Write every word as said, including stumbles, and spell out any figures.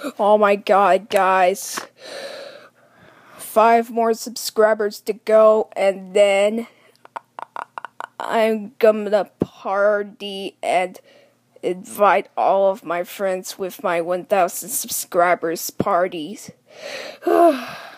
Oh my god, guys. Five more subscribers to go, and then I'm gonna party and invite all of my friends with my one thousand subscribers parties.